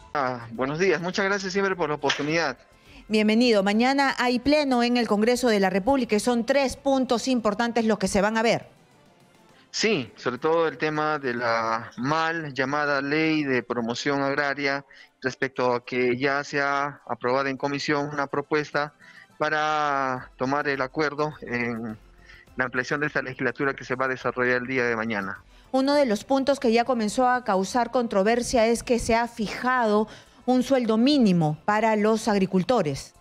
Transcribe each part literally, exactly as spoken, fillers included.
Ah, buenos días, muchas gracias siempre por la oportunidad. Bienvenido. Mañana hay pleno en el Congreso de la República y son tres puntos importantes los que se van a ver. Sí, sobre todo el tema de la mal llamada ley de promoción agraria respecto a que ya se ha aprobado en comisión una propuesta para tomar el acuerdo en la ampliación de esta legislatura que se va a desarrollar el día de mañana. Uno de los puntos que ya comenzó a causar controversia es que se ha fijado un sueldo mínimo para los agricultores.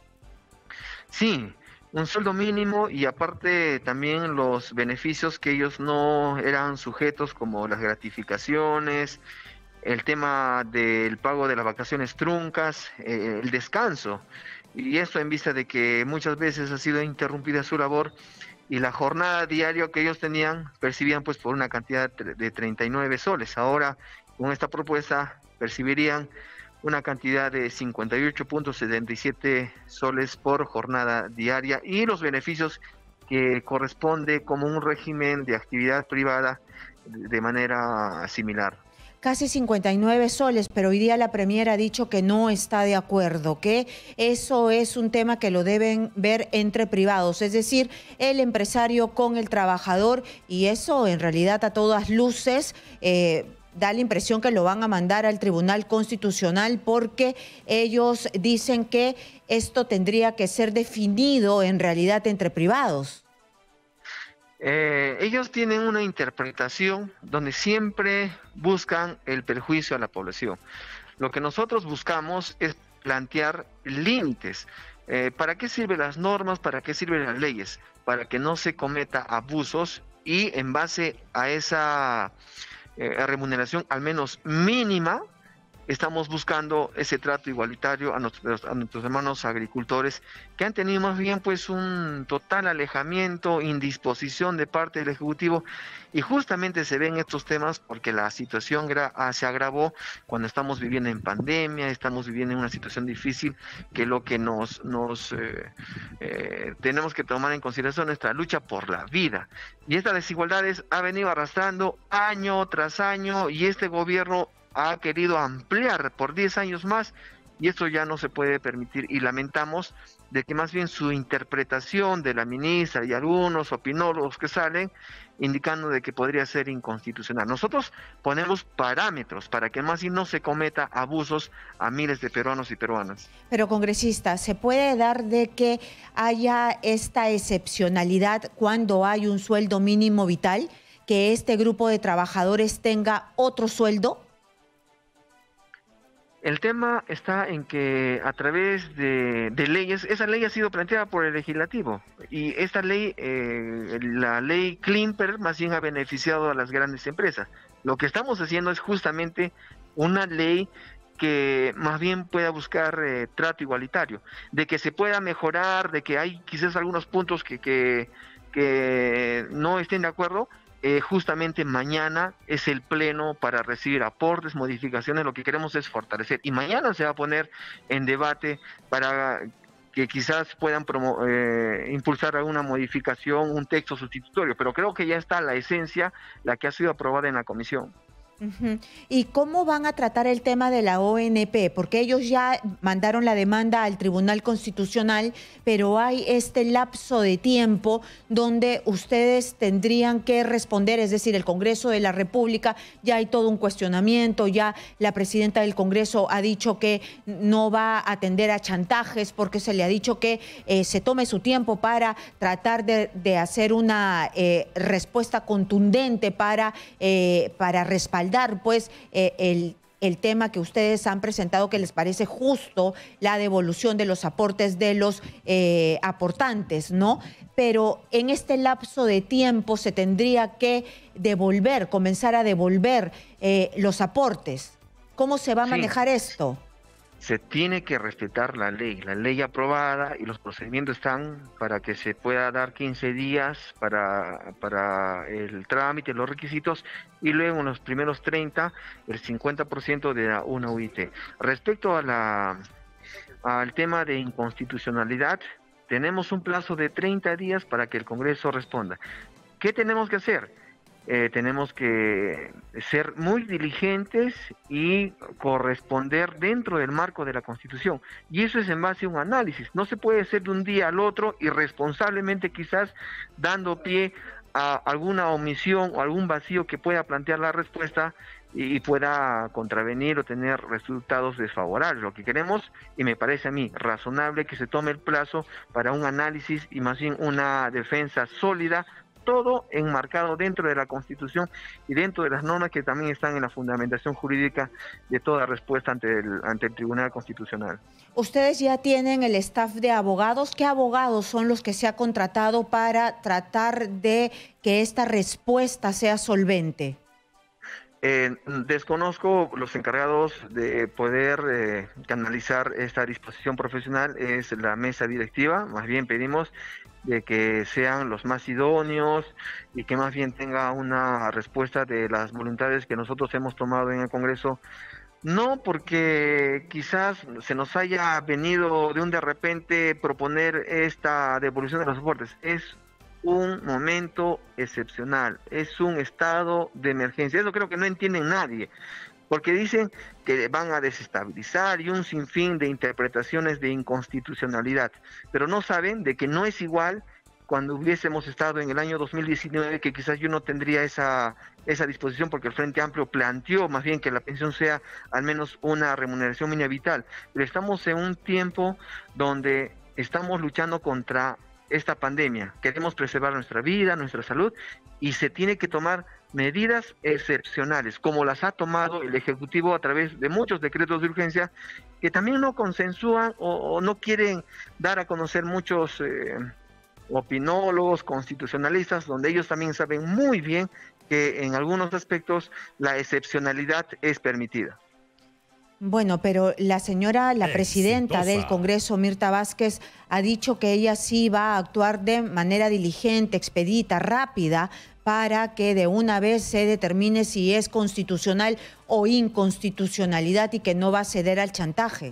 Sí, un sueldo mínimo y aparte también los beneficios que ellos no eran sujetos como las gratificaciones, el tema del pago de las vacaciones truncas, eh, el descanso. Y esto en vista de que muchas veces ha sido interrumpida su labor y la jornada diaria que ellos tenían percibían pues por una cantidad de treinta y nueve soles. Ahora con esta propuesta percibirían una cantidad de cincuenta y ocho punto setenta y siete soles por jornada diaria y los beneficios que corresponde como un régimen de actividad privada de manera similar. Casi cincuenta y nueve soles, pero hoy día la Premier ha dicho que no está de acuerdo, que eso es un tema que lo deben ver entre privados, es decir, el empresario con el trabajador, y eso en realidad a todas luces eh, da la impresión que lo van a mandar al Tribunal Constitucional porque ellos dicen que esto tendría que ser definido en realidad entre privados. Eh, ellos tienen una interpretación donde siempre buscan el perjuicio a la población. Lo que nosotros buscamos es plantear límites. Eh, ¿Para qué sirven las normas? ¿Para qué sirven las leyes? Para que no se cometa abusos y en base a esa eh, remuneración al menos mínima, estamos buscando ese trato igualitario a nuestros, a nuestros hermanos agricultores que han tenido más bien pues un total alejamiento, indisposición de parte del Ejecutivo y justamente se ven estos temas porque la situación gra se agravó cuando estamos viviendo en pandemia, estamos viviendo en una situación difícil que lo que nos, nos eh, eh, tenemos que tomar en consideración es nuestra lucha por la vida y estas desigualdades ha venido arrastrando año tras año y este gobierno ha querido ampliar por diez años más y esto ya no se puede permitir y lamentamos de que más bien su interpretación de la ministra y algunos opinólogos que salen indicando de que podría ser inconstitucional. Nosotros ponemos parámetros para que más bien no se cometa abusos a miles de peruanos y peruanas. Pero congresista, ¿se puede dar de que haya esta excepcionalidad cuando hay un sueldo mínimo vital, que este grupo de trabajadores tenga otro sueldo? El tema está en que a través de, de leyes, esa ley ha sido planteada por el legislativo y esta ley, eh, la ley Klimper, más bien ha beneficiado a las grandes empresas. Lo que estamos haciendo es justamente una ley que más bien pueda buscar eh, trato igualitario, de que se pueda mejorar, de que hay quizás algunos puntos que, que, que no estén de acuerdo. Eh, justamente mañana es el pleno para recibir aportes, modificaciones, lo que queremos es fortalecer y mañana se va a poner en debate para que quizás puedan promo eh, impulsar alguna modificación, un texto sustitutorio, pero creo que ya está la esencia, la que ha sido aprobada en la comisión. Uh-huh. ¿Y cómo van a tratar el tema de la O N P? Porque ellos ya mandaron la demanda al Tribunal Constitucional, pero hay este lapso de tiempo donde ustedes tendrían que responder, es decir, el Congreso de la República, ya hay todo un cuestionamiento, ya la presidenta del Congreso ha dicho que no va a atender a chantajes porque se le ha dicho que eh, se tome su tiempo para tratar de, de hacer una eh, respuesta contundente para, eh, para respaldar pues eh, el, el tema que ustedes han presentado, que les parece justo la devolución de los aportes de los eh, aportantes, ¿no? Pero en este lapso de tiempo se tendría que devolver, comenzar a devolver eh, los aportes. ¿Cómo se va a Sí. manejar esto? Se tiene que respetar la ley, la ley aprobada y los procedimientos están para que se pueda dar quince días para, para el trámite, los requisitos y luego en los primeros treinta el cincuenta por ciento de la una U I T. Respecto a la, al tema de inconstitucionalidad, tenemos un plazo de treinta días para que el Congreso responda. ¿Qué tenemos que hacer? eh, tenemos que ser muy diligentes y corresponder dentro del marco de la Constitución. Y eso es en base a un análisis. No se puede hacer de un día al otro irresponsablemente, quizás dando pie a alguna omisión o algún vacío que pueda plantear la respuesta y pueda contravenir o tener resultados desfavorables. Lo que queremos, y me parece a mí razonable, que se tome el plazo para un análisis y más bien una defensa sólida, todo enmarcado dentro de la Constitución y dentro de las normas que también están en la fundamentación jurídica de toda respuesta ante el, ante el Tribunal Constitucional. Ustedes ya tienen el staff de abogados. ¿Qué abogados son los que se ha contratado para tratar de que esta respuesta sea solvente? Eh, desconozco los encargados de poder eh, canalizar esta disposición profesional, es la mesa directiva. Más bien pedimos de que sean los más idóneos y que más bien tenga una respuesta de las voluntades que nosotros hemos tomado en el Congreso, no porque quizás se nos haya venido de un de repente proponer esta devolución de los aportes. Es un momento excepcional, es un estado de emergencia. Eso creo que no entienden nadie, porque dicen que van a desestabilizar y un sinfín de interpretaciones de inconstitucionalidad, pero no saben de que no es igual cuando hubiésemos estado en el año dos mil diecinueve, que quizás yo no tendría esa, esa disposición, porque el Frente Amplio planteó más bien que la pensión sea al menos una remuneración mínima vital, pero estamos en un tiempo donde estamos luchando contra esta pandemia, queremos preservar nuestra vida, nuestra salud, y se tiene que tomar medidas excepcionales, como las ha tomado el Ejecutivo a través de muchos decretos de urgencia, que también no consensúan o, o no quieren dar a conocer muchos eh, opinólogos, constitucionalistas, donde ellos también saben muy bien que en algunos aspectos la excepcionalidad es permitida. Bueno, pero la señora, la presidenta del Congreso, Mirta Vázquez, ha dicho que ella sí va a actuar de manera diligente, expedita, rápida, para que de una vez se determine si es constitucional o inconstitucionalidad y que no va a ceder al chantaje.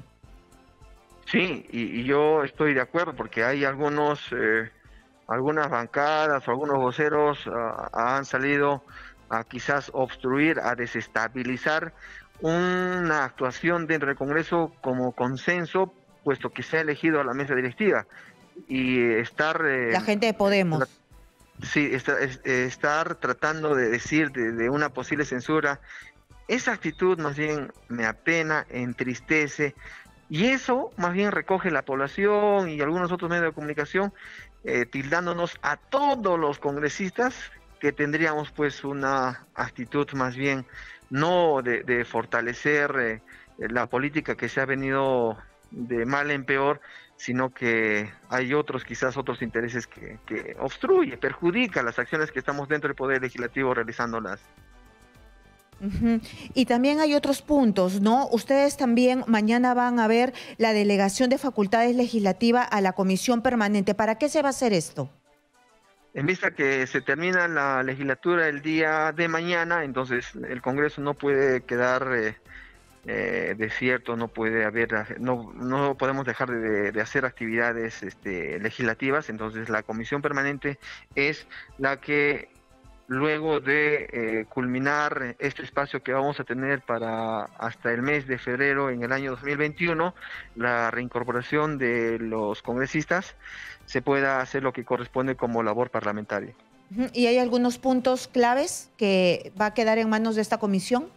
Sí, y, y yo estoy de acuerdo, porque hay algunos, eh, algunas bancadas o algunos voceros uh, han salido a quizás obstruir, a desestabilizar una actuación dentro del Congreso como consenso, puesto que se ha elegido a la mesa directiva. Y estar... Eh, la gente de Podemos. La, sí, está, es, estar tratando de decir de, de una posible censura, esa actitud más bien me apena, entristece, y eso más bien recoge la población y algunos otros medios de comunicación, eh, tildándonos a todos los congresistas que tendríamos pues una actitud más bien no de, de fortalecer eh, la política que se ha venido de mal en peor, sino que hay otros, quizás otros intereses que, que obstruye, perjudica las acciones que estamos dentro del Poder Legislativo realizándolas. Uh-huh. Y también hay otros puntos, ¿no? Ustedes también mañana van a ver la delegación de facultades legislativas a la Comisión Permanente. ¿Para qué se va a hacer esto? En vista que se termina la legislatura el día de mañana, entonces el Congreso no puede quedar eh, eh, desierto, no puede haber, no, no podemos dejar de, de hacer actividades este, legislativas. Entonces la Comisión Permanente es la que, luego de eh, culminar este espacio que vamos a tener para hasta el mes de febrero en el año dos mil veintiuno, la reincorporación de los congresistas, se pueda hacer lo que corresponde como labor parlamentaria. ¿Y hay algunos puntos claves que va a quedar en manos de esta comisión?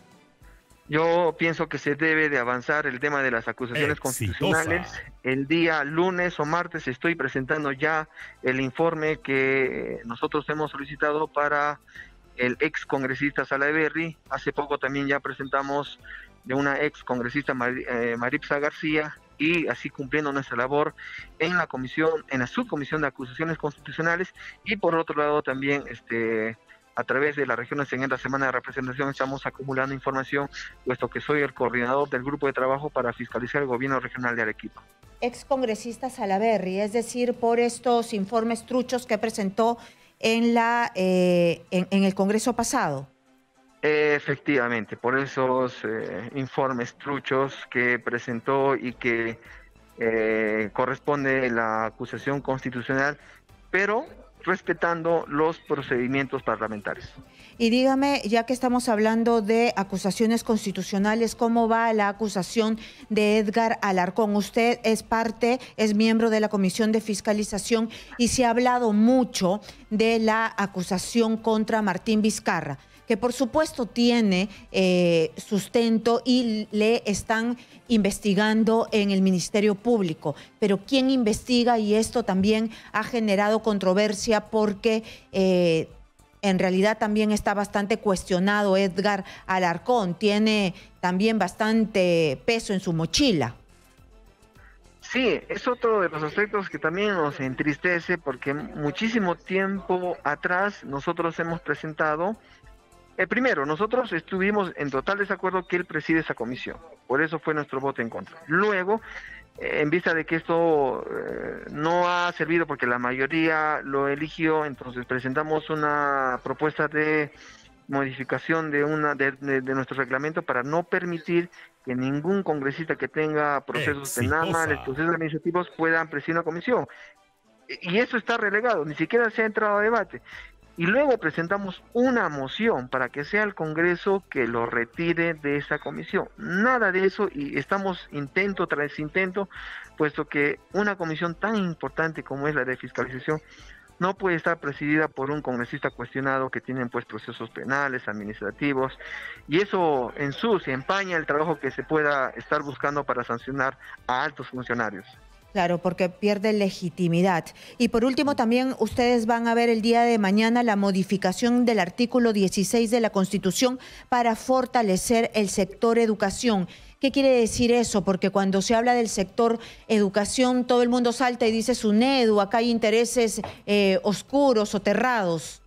Yo pienso que se debe de avanzar el tema de las acusaciones Exitosa. constitucionales. El día lunes o martes estoy presentando ya el informe que nosotros hemos solicitado para el ex congresista Salaverry. Hace poco también ya presentamos de una ex congresista Mar, eh, Maritza García, y así cumpliendo nuestra labor en la comisión, en la subcomisión de acusaciones constitucionales, y por otro lado también este a través de las regiones en esta semana de representación estamos acumulando información, puesto que soy el coordinador del grupo de trabajo para fiscalizar el gobierno regional de Arequipa. Ex congresista Salaverry, es decir, por estos informes truchos que presentó en la eh, en, en el Congreso pasado. Efectivamente, por esos eh, informes truchos que presentó y que eh, corresponde la acusación constitucional, pero respetando los procedimientos parlamentarios. Y dígame, ya que estamos hablando de acusaciones constitucionales, ¿cómo va la acusación de Edgar Alarcón? Usted es parte, es miembro de la Comisión de Fiscalización y se ha hablado mucho de la acusación contra Martín Vizcarra, que por supuesto tiene eh, sustento y le están investigando en el Ministerio Público. Pero ¿quién investiga? Y esto también ha generado controversia porque eh, en realidad también está bastante cuestionado Edgar Alarcón. Tiene también bastante peso en su mochila. Sí, es otro de los aspectos que también nos entristece porque muchísimo tiempo atrás nosotros hemos presentado. Eh, primero, nosotros estuvimos en total desacuerdo que él preside esa comisión, por eso fue nuestro voto en contra. Luego, eh, en vista de que esto eh, no ha servido porque la mayoría lo eligió, entonces presentamos una propuesta de modificación de una de, de, de nuestro reglamento para no permitir que ningún congresista que tenga procesos Exitosa. penales, procesos administrativos puedan presidir una comisión. Y eso está relegado, ni siquiera se ha entrado a debate. Y luego presentamos una moción para que sea el Congreso que lo retire de esa comisión. Nada de eso y estamos intento tras intento, puesto que una comisión tan importante como es la de fiscalización no puede estar presidida por un congresista cuestionado que tienen pues procesos penales, administrativos, y eso ensucia, empaña el trabajo que se pueda estar buscando para sancionar a altos funcionarios. Claro, porque pierde legitimidad. Y por último, también ustedes van a ver el día de mañana la modificación del artículo dieciséis de la Constitución para fortalecer el sector educación. ¿Qué quiere decir eso? Porque cuando se habla del sector educación, todo el mundo salta y dice SUNEDU, acá hay intereses eh, oscuros, soterrados.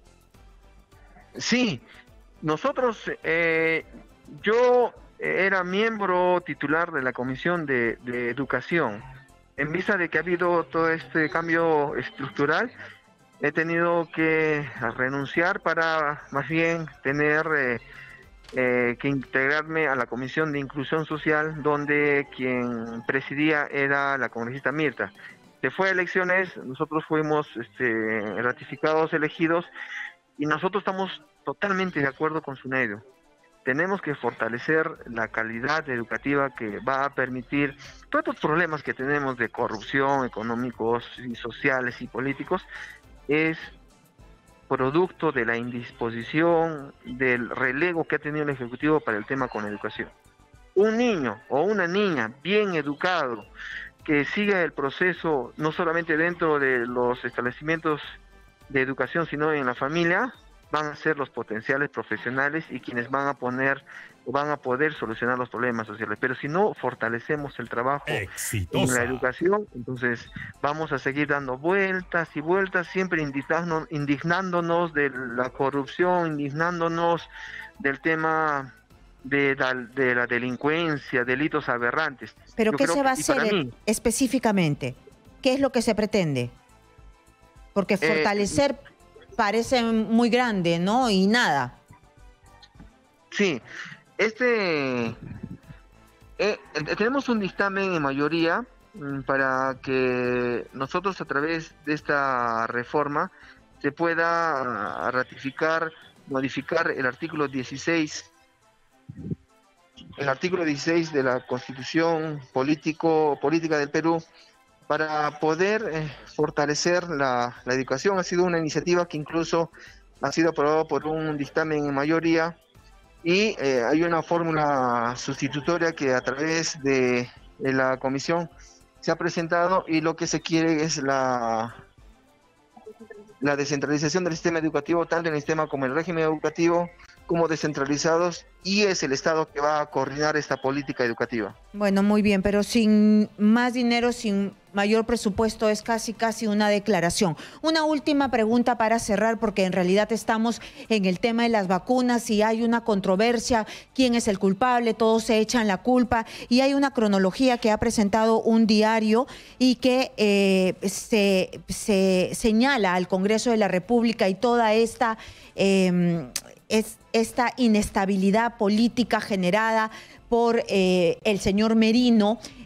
Sí, nosotros, eh, yo era miembro titular de la Comisión de, de Educación. En vista de que ha habido todo este cambio estructural, he tenido que renunciar para más bien tener eh, eh, que integrarme a la Comisión de Inclusión Social, donde quien presidía era la congresista Mirta. Se fue a elecciones, nosotros fuimos este, ratificados, elegidos, y nosotros estamos totalmente de acuerdo con SUNEDU. Tenemos que fortalecer la calidad educativa que va a permitir todos estos problemas que tenemos de corrupción, económicos y sociales y políticos, es producto de la indisposición, del relego que ha tenido el Ejecutivo para el tema con la educación. Un niño o una niña bien educado, que siga el proceso no solamente dentro de los establecimientos de educación, sino en la familia, van a ser los potenciales profesionales y quienes van a poner o van a poder solucionar los problemas sociales. Pero si no fortalecemos el trabajo Exitosa. en la educación, entonces vamos a seguir dando vueltas y vueltas, siempre indignando, indignándonos de la corrupción, indignándonos del tema de la, de la delincuencia, delitos aberrantes. ¿Pero Yo qué creo se va a que- y para hacer mí, específicamente? ¿Qué es lo que se pretende? Porque Eh, fortalecer parece muy grande, ¿no? Y nada. Sí, este eh, eh, tenemos un dictamen en mayoría mm, para que nosotros a través de esta reforma se pueda ah, ratificar, modificar el artículo dieciséis, el artículo dieciséis de la Constitución político política del Perú, para poder eh, fortalecer la, la educación. Ha sido una iniciativa que incluso ha sido aprobada por un dictamen en mayoría, y eh, hay una fórmula sustitutoria que a través de, de la comisión se ha presentado, y lo que se quiere es la, la descentralización del sistema educativo, tanto en el sistema como el régimen educativo, como descentralizados, y es el Estado que va a coordinar esta política educativa. Bueno, muy bien, pero sin más dinero, sin mayor presupuesto, es casi casi una declaración. Una última pregunta para cerrar, porque en realidad estamos en el tema de las vacunas y hay una controversia, quién es el culpable, todos se echan la culpa, y hay una cronología que ha presentado un diario y que eh, se, se señala al Congreso de la República y toda esta... Eh, es esta inestabilidad política generada por eh, el señor Merino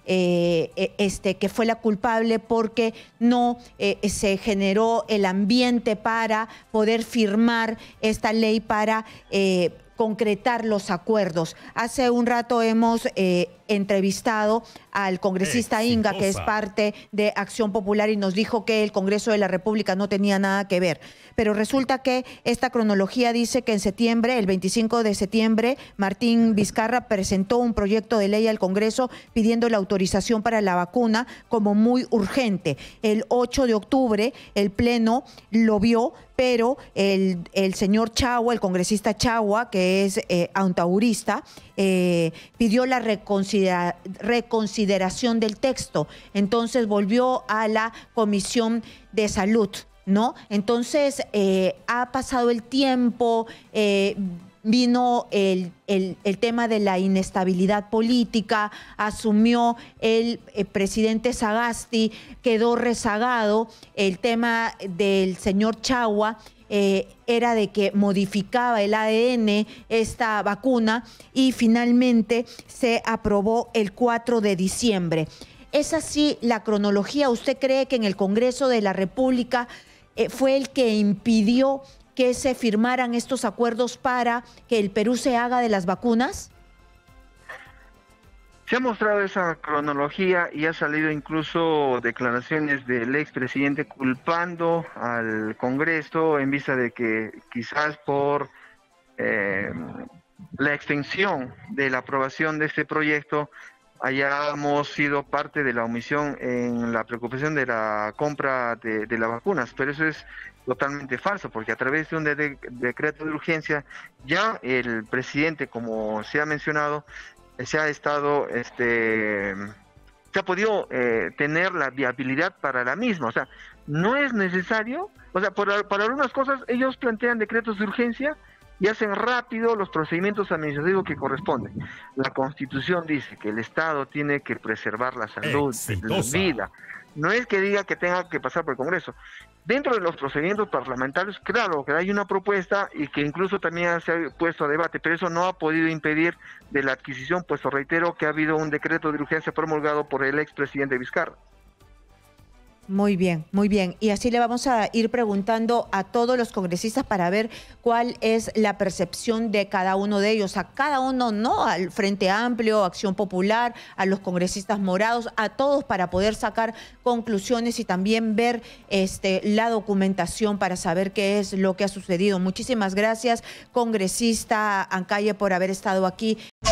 eh, este, que fue la culpable porque no eh, se generó el ambiente para poder firmar esta ley para eh, concretar los acuerdos. Hace un rato hemos eh, entrevistado al congresista Exitosa. Inga, que es parte de Acción Popular, y nos dijo que el Congreso de la República no tenía nada que ver. Pero resulta que esta cronología dice que en septiembre, el veinticinco de septiembre, Martín Vizcarra presentó un proyecto de ley al Congreso pidiendo la autorización para la vacuna como muy urgente. El ocho de octubre el Pleno lo vio, pero el, el señor Chagua, el congresista Chagua, que es eh, antaurista, eh, pidió la reconsidera, reconsideración del texto. Entonces volvió a la Comisión de Salud, ¿no? Entonces eh, ha pasado el tiempo, eh, vino el, el, el tema de la inestabilidad política, asumió el, el presidente Sagasti, quedó rezagado. El tema del señor Chagua eh, era de que modificaba el A D N esta vacuna y finalmente se aprobó el cuatro de diciembre. ¿Es así la cronología? ¿Usted cree que en el Congreso de la República eh, fue el que impidió que se firmaran estos acuerdos para que el Perú se haga de las vacunas? Se ha mostrado esa cronología y ha salido incluso declaraciones del expresidente culpando al Congreso en vista de que quizás por eh, la extensión de la aprobación de este proyecto hayamos sido parte de la omisión en la preocupación de la compra de, de las vacunas, pero eso es totalmente falso, porque a través de un de de decreto de urgencia ya el presidente, como se ha mencionado, se ha estado, este, se ha podido eh, tener la viabilidad para la misma. O sea, no es necesario, o sea, por, para algunas cosas ellos plantean decretos de urgencia y hacen rápido los procedimientos administrativos que corresponden. La Constitución dice que el Estado tiene que preservar la salud, Exitosa. la vida. No es que diga que tenga que pasar por el Congreso. Dentro de los procedimientos parlamentarios, claro, que hay una propuesta y que incluso también se ha puesto a debate, pero eso no ha podido impedir de la adquisición, puesto reitero que ha habido un decreto de urgencia promulgado por el expresidente Vizcarra. Muy bien, muy bien. Y así le vamos a ir preguntando a todos los congresistas para ver cuál es la percepción de cada uno de ellos, a cada uno, ¿no? Al Frente Amplio, Acción Popular, a los congresistas morados, a todos para poder sacar conclusiones y también ver este, la documentación para saber qué es lo que ha sucedido. Muchísimas gracias, congresista Ancalle, por haber estado aquí.